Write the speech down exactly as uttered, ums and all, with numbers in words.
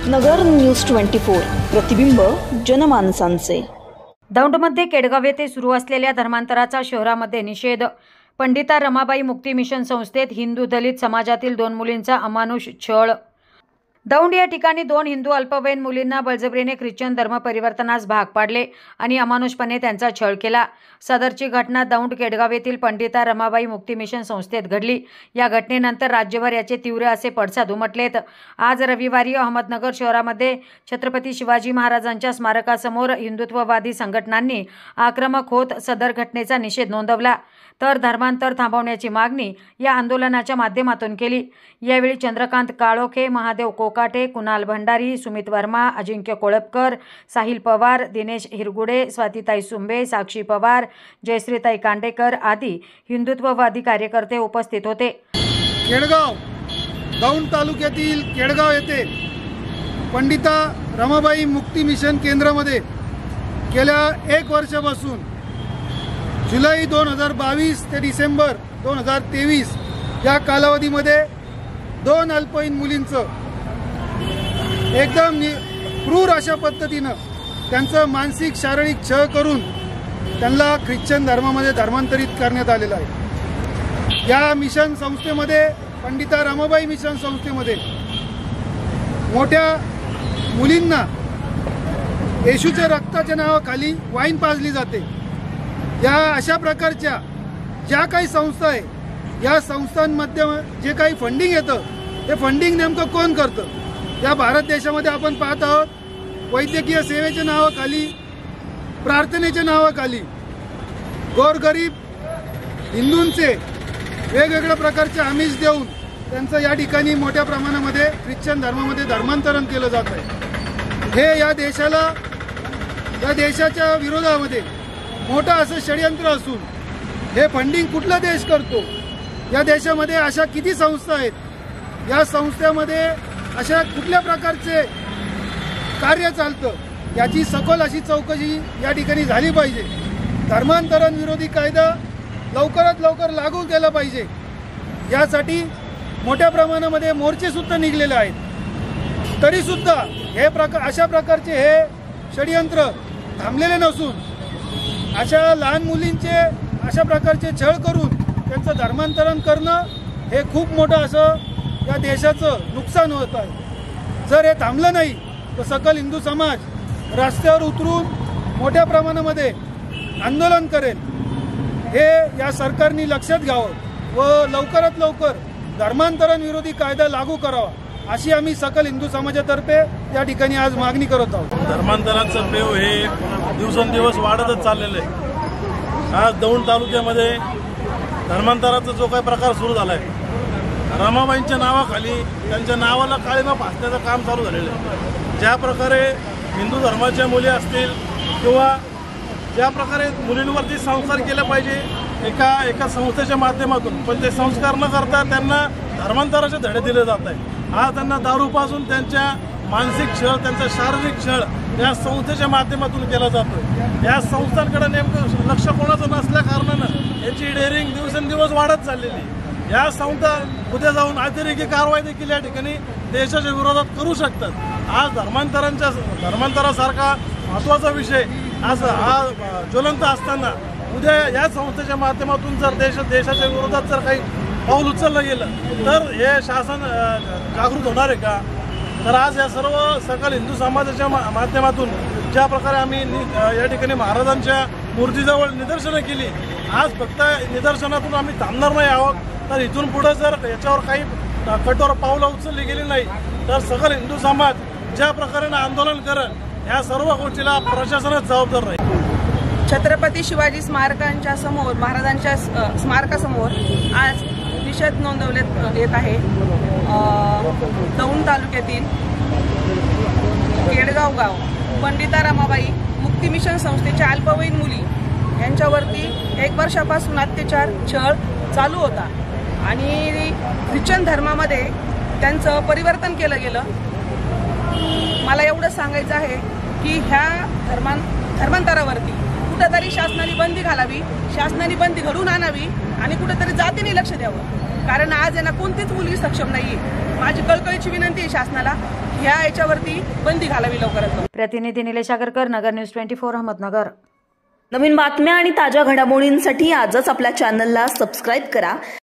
नगर news twenty four, प्रतिबिंब जनमानसांचे। दौंडमध्ये केडगाव येथे सुरू असलेल्या धर्मांतराचा शहरामध्ये निषेध। पंडिता रमाबाई मुक्ती मिशन संस्थेत हिंदू दलित समाजातील दोन मुलींचा अमानुष छळ। दौंड या ठिकाणी दोन हिंदू अल्पवयीन मुलींना बळजबरीने ख्रिश्चन धर्म परिवर्तनास भाग पाडले आणि अमानुषपणे त्यांचा छळ केला। सदरची घटना दौंड केडगाव येथील पंडिता रमाबाई मुक्ती मिशन संस्थेत घडली। या घटनेनंतर राज्यभर याचे तीव्र असे पडसाद उमटलेत। आज रविवारी अहमदनगर शहरामध्ये छत्रपती शिवाजी महाराजांच्या स्मारकासमोर हिंदुत्ववादी संघटनांनी आक्रमक होत सदर घटनेचा निषेध नोंदवला, तर धर्मांतर थांबवण्याची मागणी या आंदोलनाच्या माध्यमातून केली। यावेळी चंद्रकांत काळोखे, महादेव कोकाटे, कुणाल भंडारी, सुमित वर्मा, अजिंक्य कोळपकर, साहिल पवार, दिनेश हिरगुडे, स्वातीताई सुंबे, साक्षी पवार, जयश्रीताई कांडेकर आदी हिंदुत्ववादी कार्यकर्ते उपस्थित होते। केडगाव दौंड तालुक्यातील केडगाव येथे पंडिता रमाबाई मुक्ती मिशन केंद्रामध्ये गेल्या एक वर्षापासून जुलै दोन हजार बावीस ते डिसेंबर दोन हजार तेवीस या कालावधीमध्ये दोन अल्पवयीन मुलींचं एकदम क्रूर अशा पद्धतीनं त्यांचं मानसिक शारीरिक छळ करून त्यांना ख्रिश्चन धर्मामध्ये धर्मांतरित करण्यात आलेलं आहे। या मिशन संस्थेमध्ये पंडिता रमाबाई मिशन संस्थेमध्ये मोठ्या मुलींना येशूच्या रक्ताच्या नावाखाली वाईन पाजली जाते। या अशा प्रकारच्या ज्या काही संस्था आहे, या संस्थांमध्ये जे काही फंडिंग येतं ते फंडिंग नेमकं कोण करतं? या भारत देशामध्ये आपण पाहत आहोत वैद्यकीय सेवेच्या नावाखाली, प्रार्थनेच्या नावाखाली गोरगरीब हिंदूंचे वेगवेगळ्या प्रकारचे आमिष देऊन त्यांचं या ठिकाणी मोठ्या प्रमाणामध्ये ख्रिश्चन धर्मामध्ये धर्मांतरण केलं जात आहे। हे या देशाला या देशाच्या विरोधामध्ये मोठं असं षडयंत्र असून हे फंडिंग कुठला देश करतो? या देशामध्ये अशा किती संस्था आहेत? या संस्थेमध्ये अशा कुठल्या प्रकारचे कार्य चालतं याची सखोल अशी चौकशी या ठिकाणी झाली पाहिजे। धर्मांतरण विरोधी कायदा लवकरात लवकर लागू केला पाहिजे। यासाठी मोठ्या प्रमाणामध्ये मोर्चे सुद्धा निघलेले आहेत। तरी सुद्धा हे प्रकार अशा प्रकारचे हे षडयंत्र थांबलेले नसून अशा लहान मुलींचे अशा प्रकारचे छळ करून त्यांचं धर्मांतरण करणं हे खूप मोठं असं या देशाचं नुकसान होत आहे। जर हे थांबलं नाही तर सकल हिंदू समाज रस्त्यावर उतरून मोठ्या प्रमाणामध्ये आंदोलन करेल। हे या सरकारने लक्षात घ्यावं व लवकरात लवकर धर्मांतरण विरोधी कायदा लागू करावा, अशी आम्ही सकल हिंदू समाजातर्फे या ठिकाणी आज मागणी करत आहोत। धर्मांतराचं पेव हे दिवसेंदिवस वाढतच चाललेलं आहे। आज दौंड तालुक्यामध्ये धर्मांतराचा जो काही प्रकार सुरू झाला आहे, रमाबाईंच्या नावाखाली त्यांच्या नावाला काळीमा फासण्याचं काम चालू झालेलं आहे। ज्या प्रकारे हिंदू धर्माच्या मुली असतील किंवा ज्या प्रकारे मुलींवरती संस्कार केले पाहिजे एका एका संस्थेच्या माध्यमातून, पण ते संस्कार न करता त्यांना धर्मांतराचे धडे दिले जात आहे। आज त्यांना दारूपासून त्यांच्या मानसिक छळ, त्यांचा शारीरिक छळ या संस्थेच्या माध्यमातून केला जातो। या संस्थांकडे नेमकं लक्ष कोणाचं नसल्या कारणानं याची डेअरिंग दिवसेंदिवस वाढत चाललेली। या संस्था उद्या जाऊन अतिरेकी कारवाई देखील या ठिकाणी देशाच्या विरोधात करू शकतात। आज धर्मांतरांच्या धर्मांतरासारखा महत्त्वाचा विषय आज हा ज्वलंत असताना उद्या या संस्थेच्या माध्यमातून जर देश देशाच्या विरोधात जर काही पाऊल उचललं गेलं तर हे शासन जागृत होणार आहे का? तर आज या सर्व सकल हिंदू समाजाच्या माध्यमातून ज्या प्रकारे आम्ही या ठिकाणी महाराजांच्या मूर्तीजवळ निदर्शनं केली, आज फक्त निदर्शनातून आम्ही थांबणार नाही आहोत, तर इथून पुढे जर याच्यावर काही कठोर पावलं उचलली गेली नाही तर सकल हिंदू समाज ज्या प्रकारे आंदोलन करेल ह्या सर्व गोष्टीला प्रशासनच जबाबदार राहील। छत्रपती शिवाजी स्मारकांच्या समोर, महाराजांच्या स्मारकासमोर आज निषेध नोंदवण्यात येत आहे। दौंड तालुक्यातील केडगाव गाव पंडिता रमाबाई मुक्ती मिशन संस्थेच्या अल्पवयीन मुली यांच्यावरती एक वर्षापासून अत्याचार छळ चालू होता आणि ख्रिश्चन धर्मामध्ये त्यांचं परिवर्तन केलं गेलं। मला एवढं सांगायचं आहे की ह्या धर्मां धर्मांतरावरती कुठेतरी शासनाने बंदी घालावी, शासनाने बंदी घडवून आणावी आणि कुठेतरी जातीने लक्ष द्यावं। कारण आज यांना कोणतीच मुलगी सक्षम नाही आहे। माझी कळकळीची विनंती आहे शासनाला, ह्या याच्यावरती बंदी घालावी लवकरात लवकर. प्रतिनिधी Nilesh Agarkar, Nagar news twenty four, Ahmednagar. नवीन बातम्या आणि ताज्या घडामोडींसाठी आजच आपल्या चॅनलला सबस्क्राईब करा.